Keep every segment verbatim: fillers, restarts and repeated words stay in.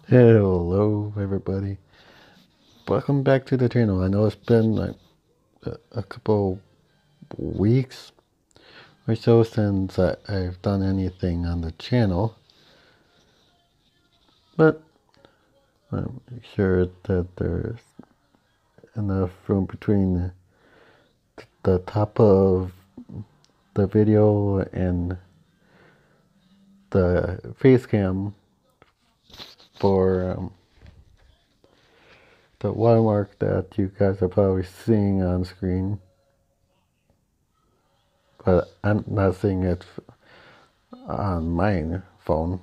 Hello, everybody. Welcome back to the channel. I know it's been like a, a couple weeks or so since I, I've done anything on the channel, but I'm sure that there's enough room between the, the top of the video and the face cam for um, the watermark that you guys are probably seeing on screen. But I'm not seeing it on my phone.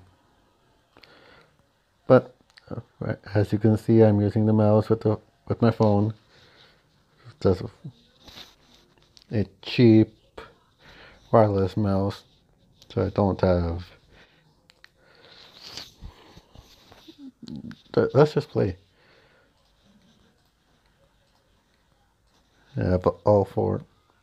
But uh, as you can see, I'm using the mouse with the with my phone. It's just a cheap wireless mouse, so I don't have. Let's just play. Yeah, but all four.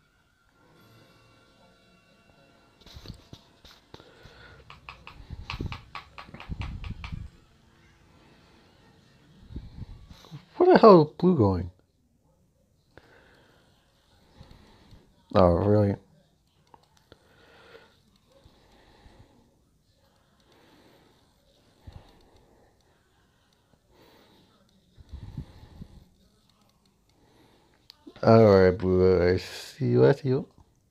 Where the hell is Blue going? Oh, really? Alright, Blue, I see you, I see you.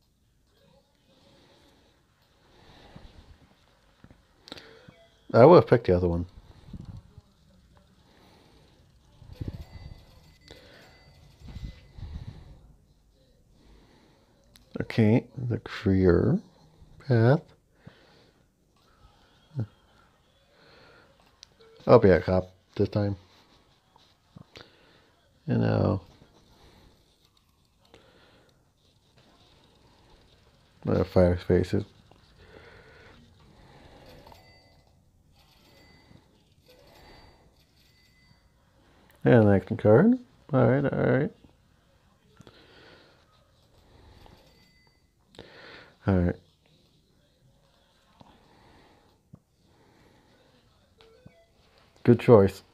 I would have picked the other one. Okay, the career path. I'll be a cop this time. You know. Uh, fire spaces. And an action card. Alright, alright. Alright. Good choice.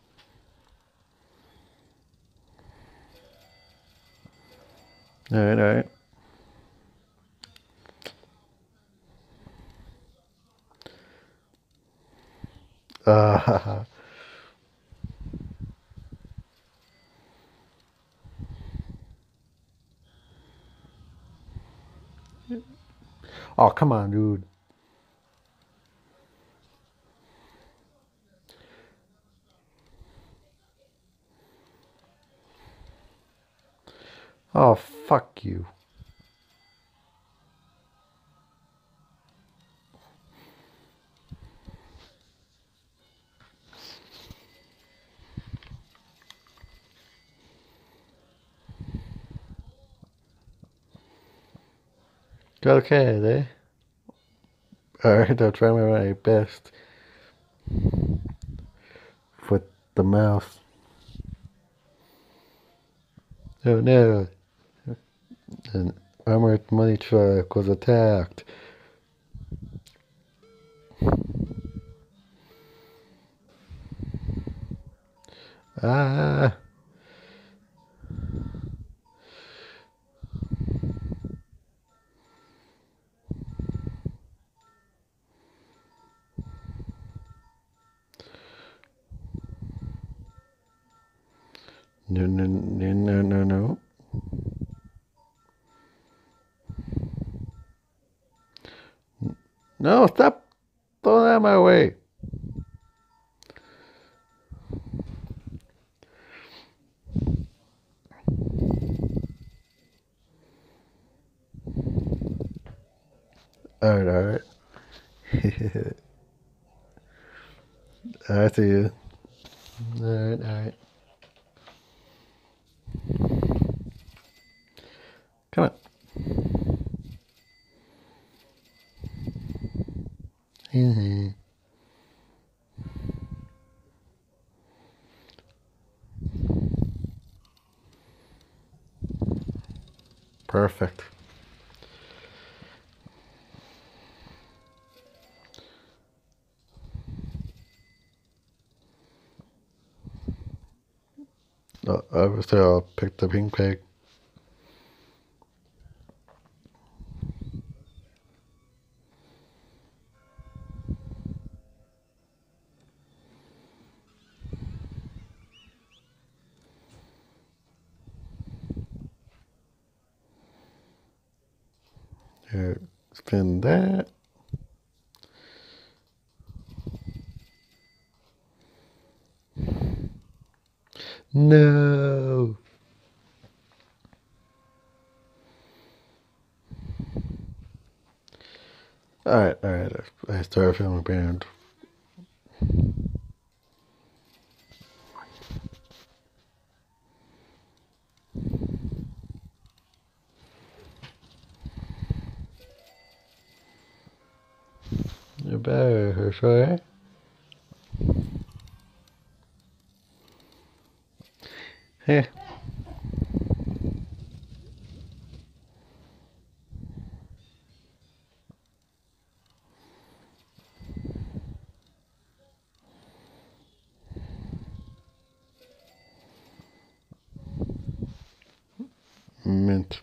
Alright, alright. Uh, oh, come on, dude. Oh, fuck you. Okay, there. Alright, I'll try my best with the mouse. Oh no. An armored money truck was attacked. Ah. No, no, no, no, no, no. No, stop throwing that my way. Alright, alright. I see you. Alright, alright. Come on. Mm-hmm. Perfect. Uh, obviously, I'll pick the pink pig. Here, spin that. No. Alright, alright. I started feeling bad. You better, sorry. Hey. Mint.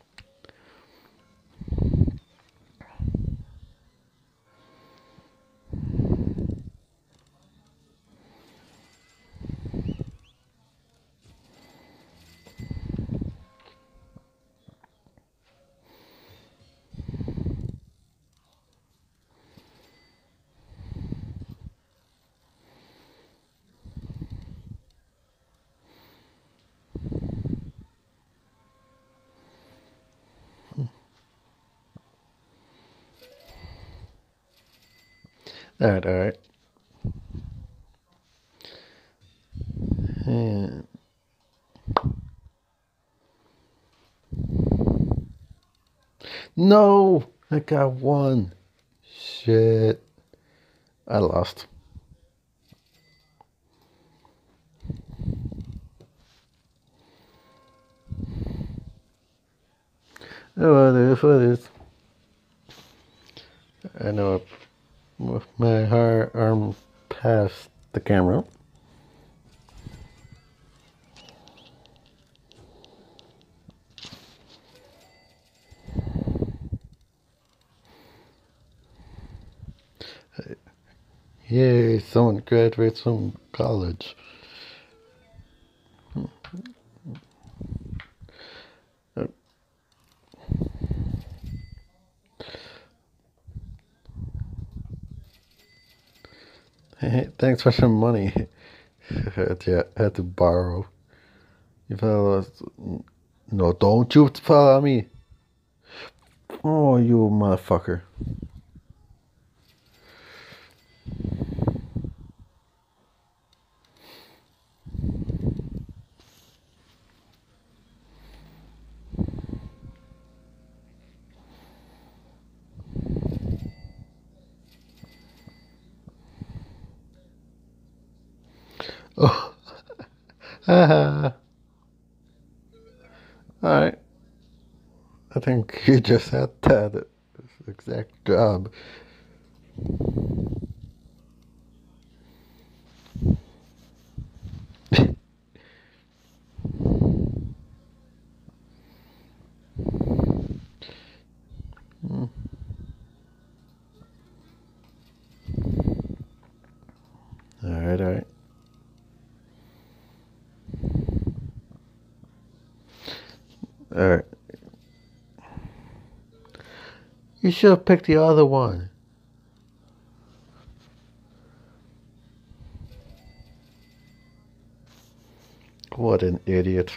Alright, alright. And no! I got one. Shit. I lost. Oh, well, it is what it is. I know my hard arm past the camera. Yay, someone graduates from college. Hey, thanks for some money. Yeah, I had to borrow. You fellas, no, don't you follow me. Oh, you motherfucker. Oh, haha. Alright. I think you just had that exact job. Mm. Alright, alright. Alright. You should have picked the other one. What an idiot.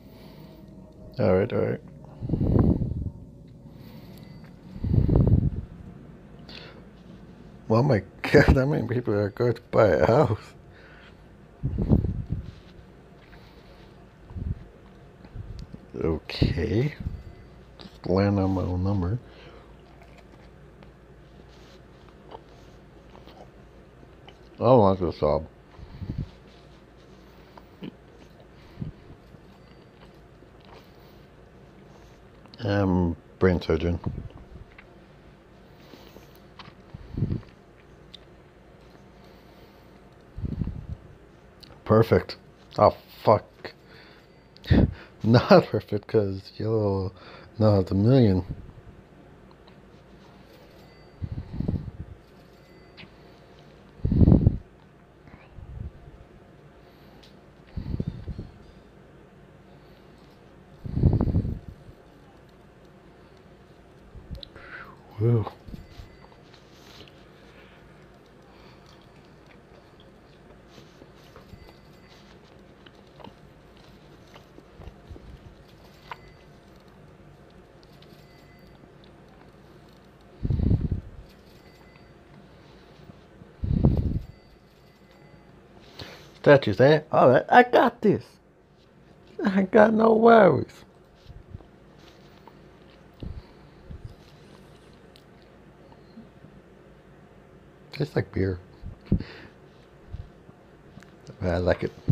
Alright, alright. Oh my god, that many people are going to buy a house. Okay. Just land on my own number. I don't like this job. I'm brain surgeon. Perfect. Oh, fuck. Not perfect, because yellow now has a million. Woo. Statues, eh? Alright, I got this. I got no worries. Tastes like beer. I like it.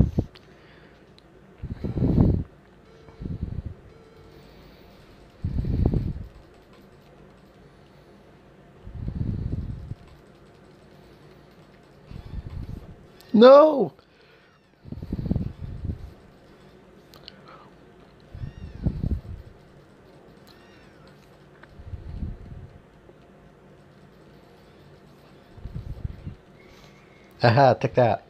No! Aha, take that.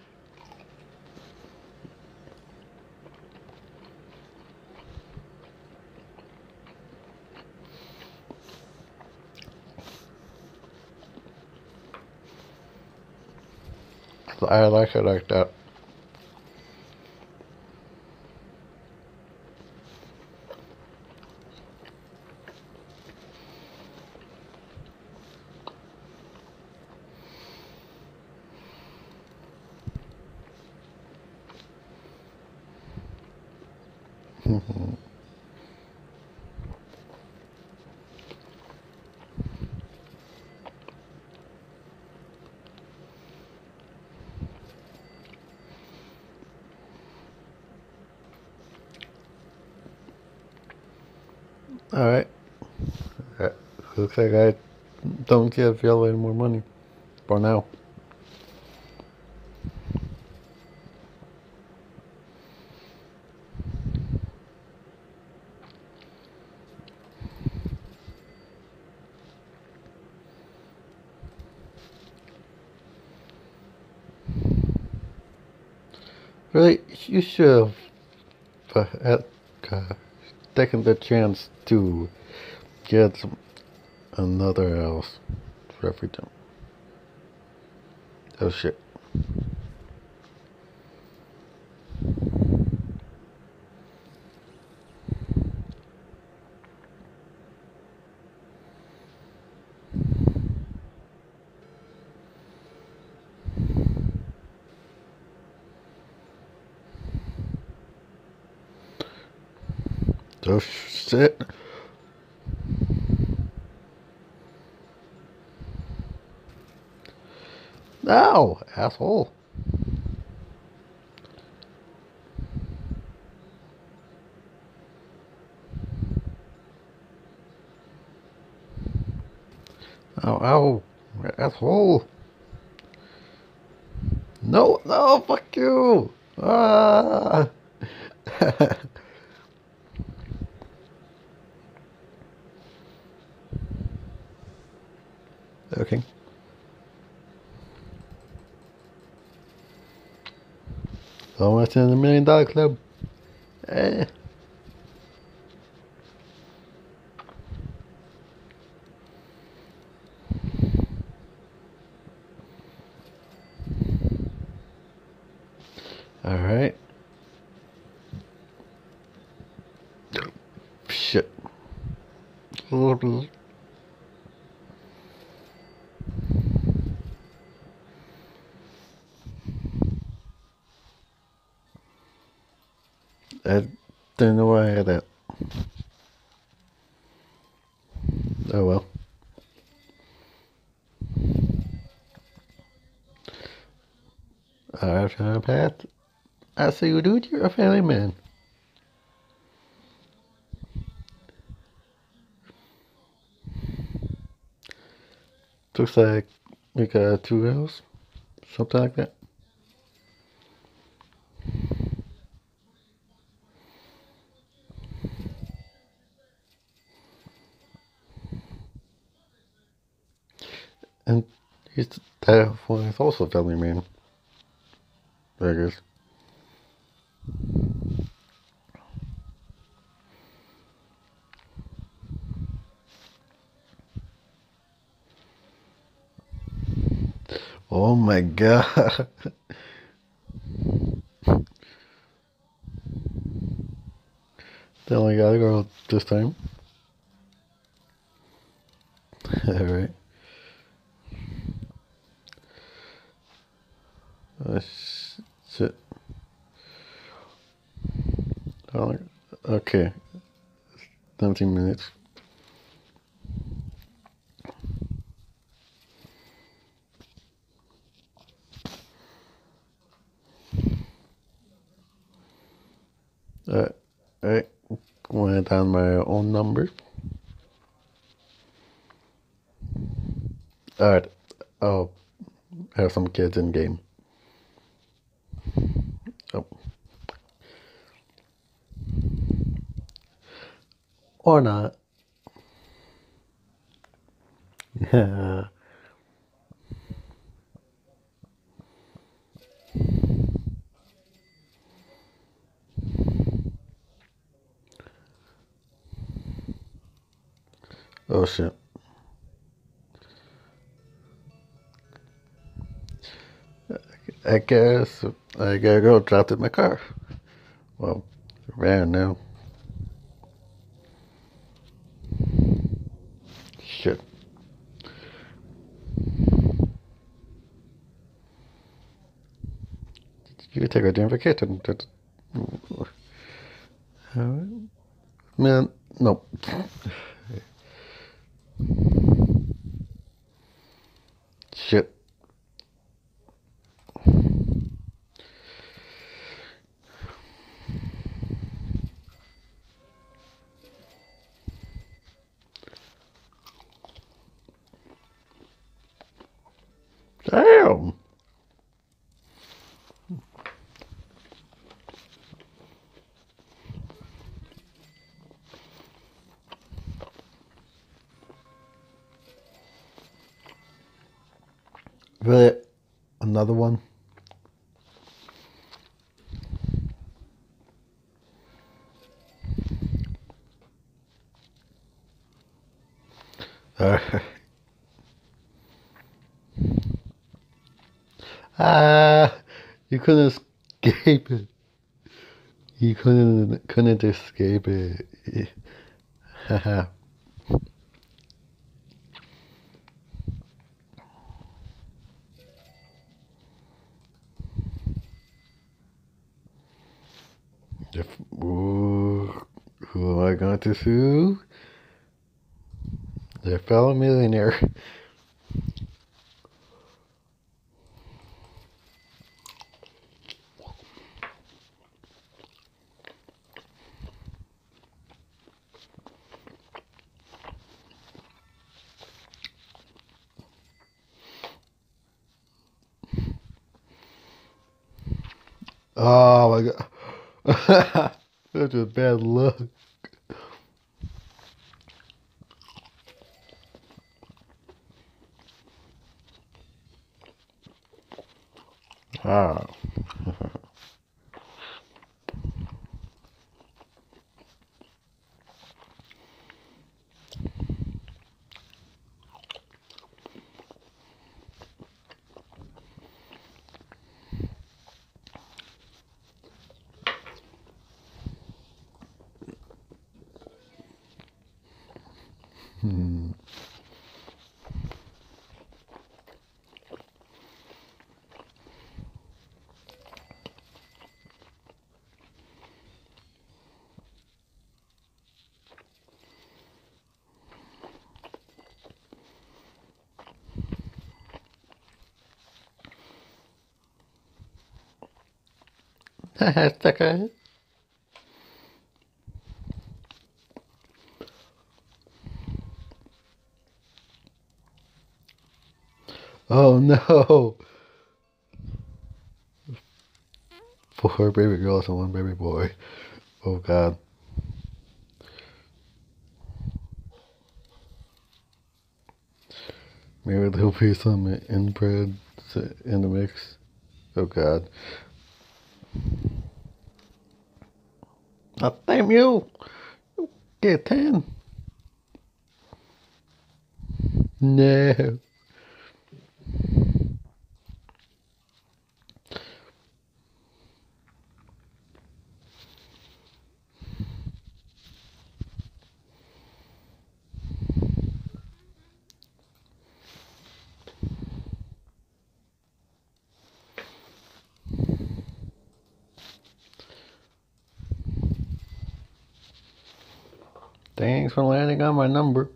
I like it like that. Alright. Uh, Looks like I don't give Yellow any more money. For now. Really, you should have uh, uh, taken the chance to get some, another house for everything. Oh shit. Oh shit. No, asshole. Oh, ow. Asshole. No, no, fuck you. Ah. Okay. Almost in the million dollar club. Eh. Alright. Shit. I didn't know I had that. Oh well. Alright, Pat. I see you, dude. You're a family man. Looks like we got two girls. Something like that. And he's that one is also a family man. I guess. Oh my god. They only got a girl this time. Alright. Uh, shit. Oh, okay. seventeen minutes. Uh, I went down my own number. Alright. Oh, have some kids in game. Oh. Or not. Yeah. Oh shit. I guess I gotta go drop it in my car. Well, ran now. Shit. You take a damn vacation. Man, no. Shit. Damn. Really? Another one? Alright. Ah, you couldn't escape it. You couldn't couldn't escape it. Haha. If, ooh, who am I going to sue? The fellow millionaire. Oh my god. Such a bad luck. Ah. Hmm. Sucker. Oh no! Four baby girls and one baby boy. Oh god. Maybe there'll be some inbred in the mix. Oh god. Oh, damn you! Get ten! No. Thanks for landing on my number.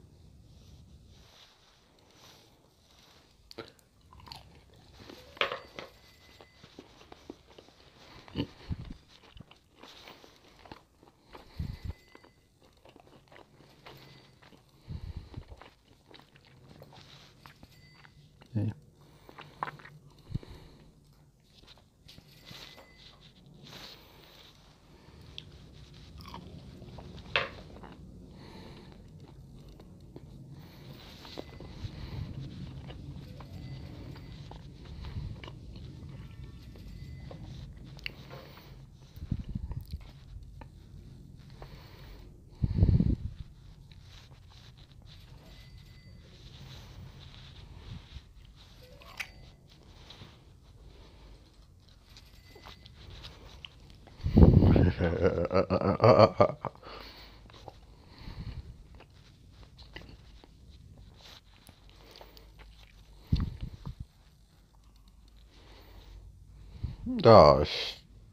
Okay. Oh, sh-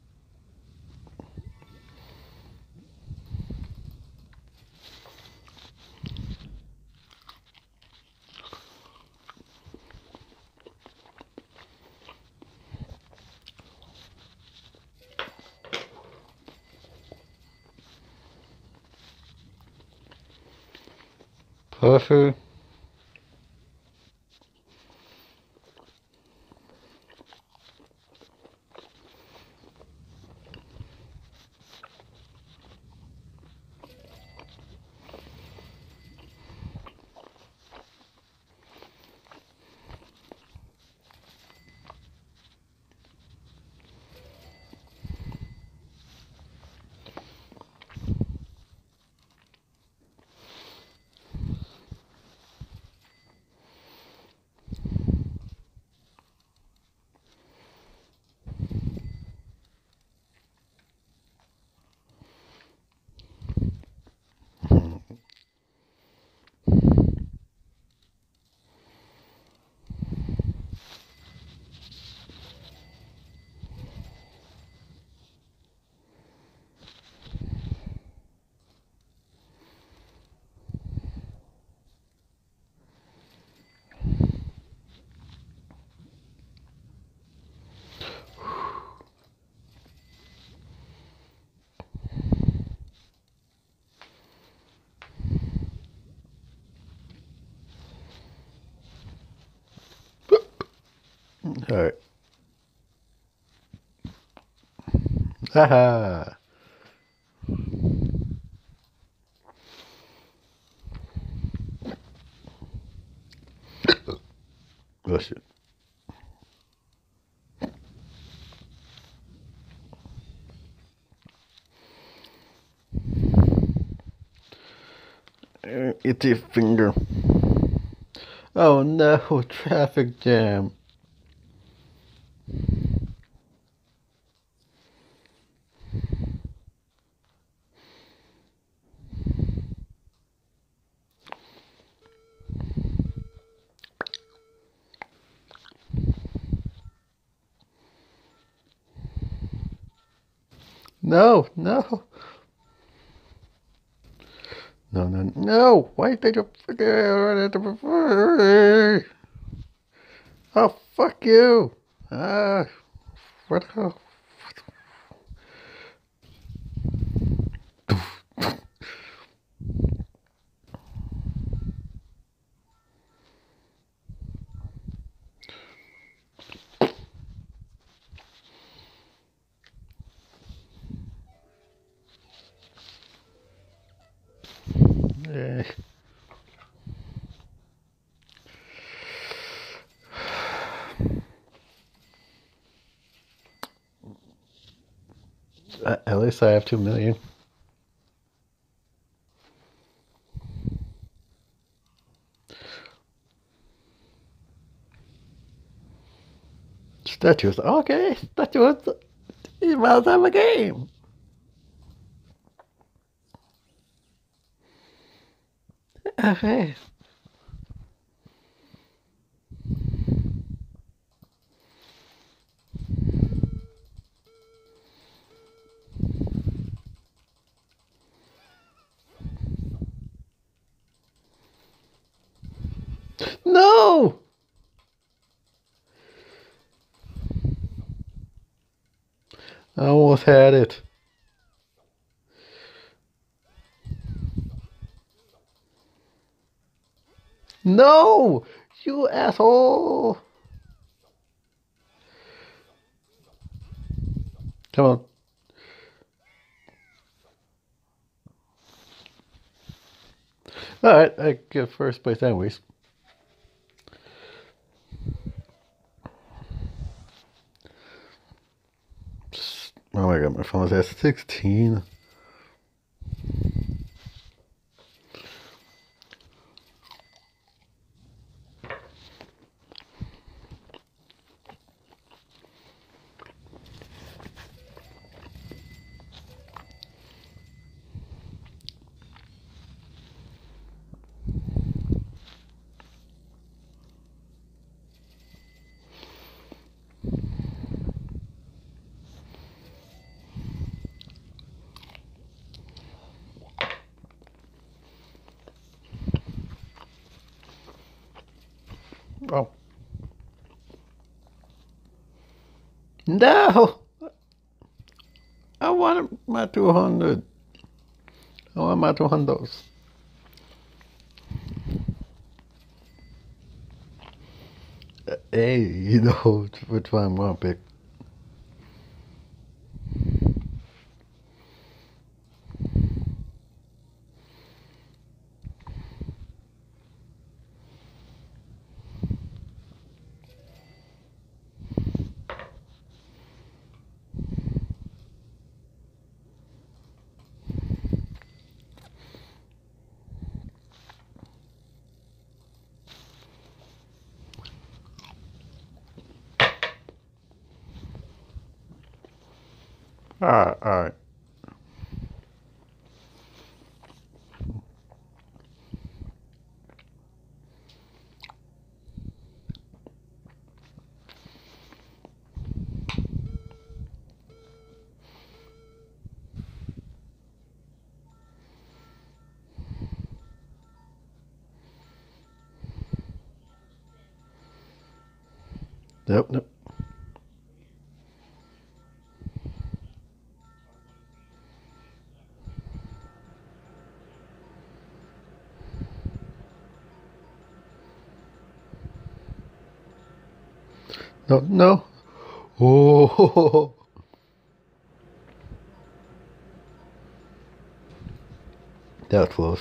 Puffy. Alright. Haha. Oh shit. Uh, Itchy finger. Oh no, traffic jam. No, no. No, no, no. Why did you forget? Oh, fuck you. Ah, what the hell? Eh. At least I have two million. Statues. Okay, statues. You must have a game. Okay. No! I almost had it. No! You asshole! Come on. Alright, I get first place anyways. Oh my god, my phone's at sixteen. Oh. No! I want my two hundred. I want my two hundreds. Hey, you know which one I'm gonna pick. Alright, alright. Nope, nope. No, no. Oh, that was close.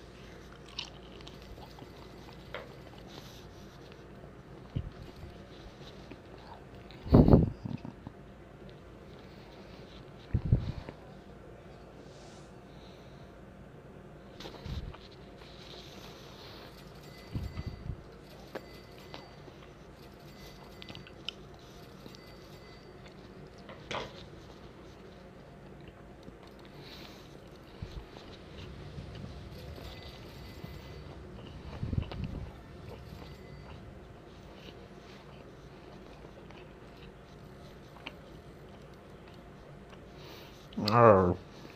Arr.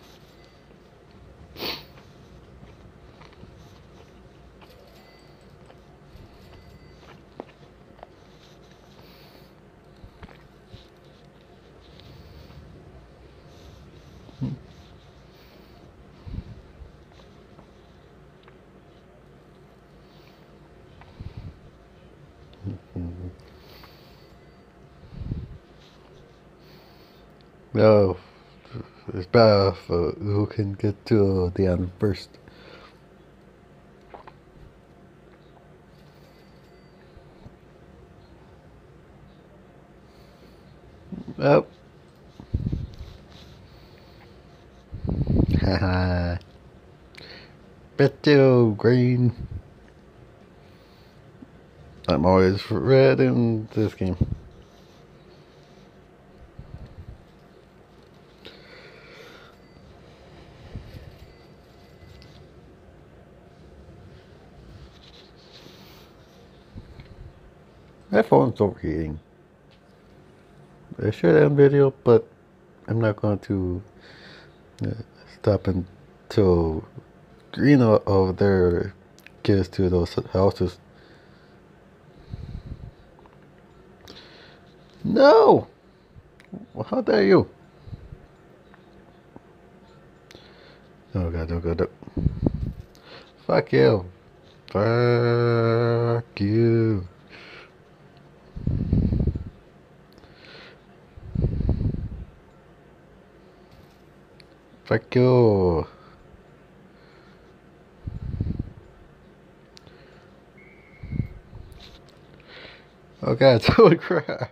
No, it's better for who can get to the end first. Oh. Haha. Beto green. I'm always red in this game. My phone's overheating. I should end video, but I'm not going to uh, stop until green o- over there gets to those houses. No! Well, how dare you? Oh god, oh god, oh. Fuck you. Fuck you. Fuck you. Oh god, holy crap.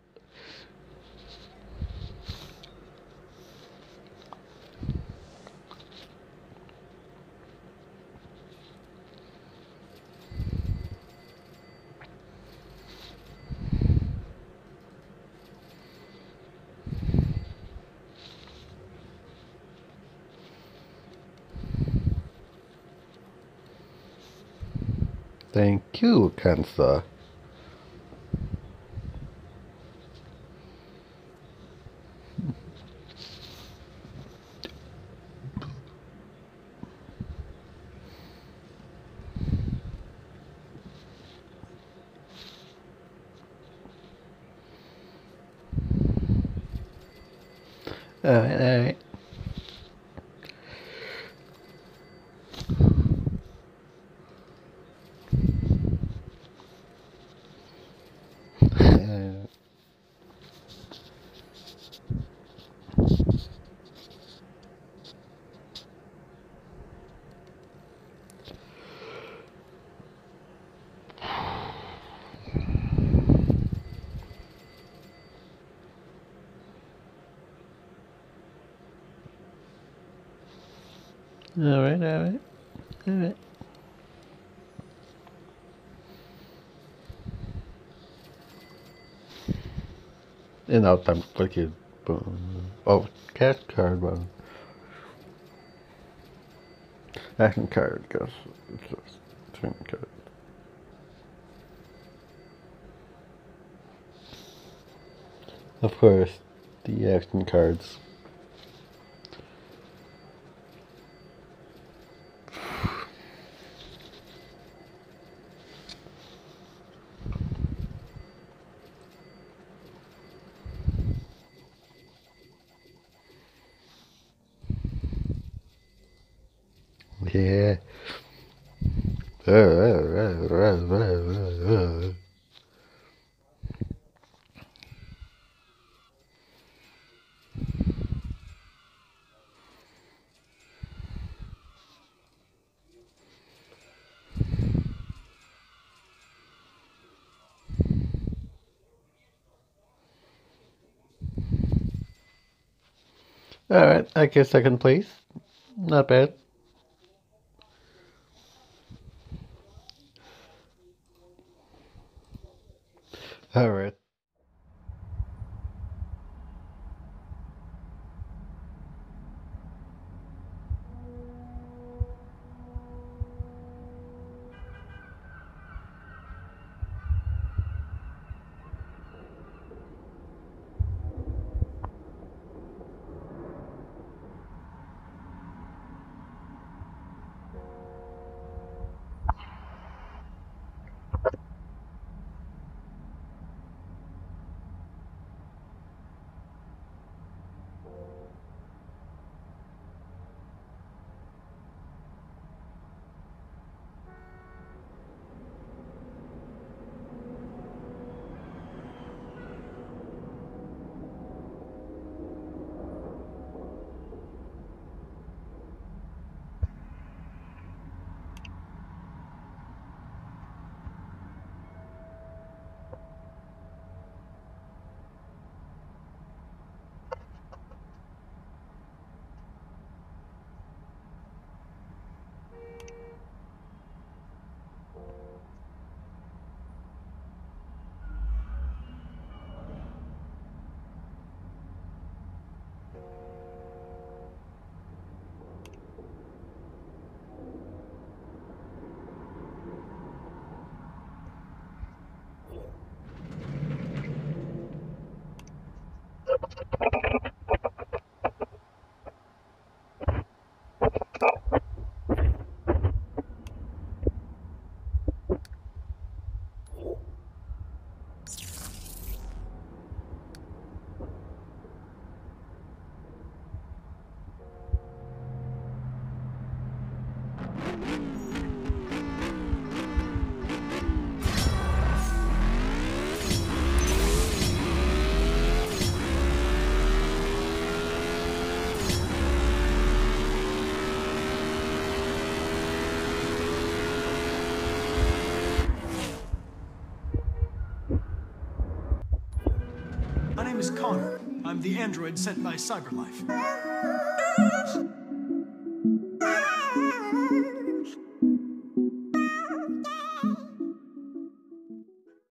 Thank you, Kansa. Alright, alright. Alright, alright. Alright. And now time to click it. Oh, cash card button. Action card goes. It's just turn card. Of course, the action cards. Yeah. Alright, I guess second place. Not bad. Alright. name is Connor. I'm the android sent by CyberLife.